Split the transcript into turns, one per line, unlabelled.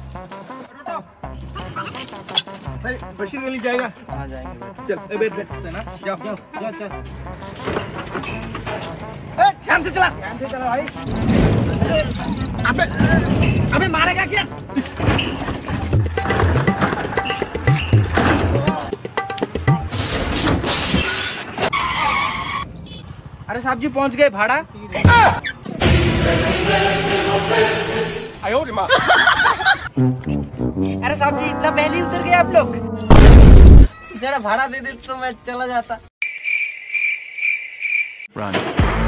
भाई बशीर गली जाएगा?
हाँ जाएंगे।
चल बैठ ना, जाओ
चल चल।
ध्यान से चला भाई। अबे मारेगा क्या?
अरे साहब जी पहुंच गए भाड़ा। अरे साहब जी इतना पहले उतर गए आप लोग। जरा भाड़ा दे दे तो मैं चला जाता।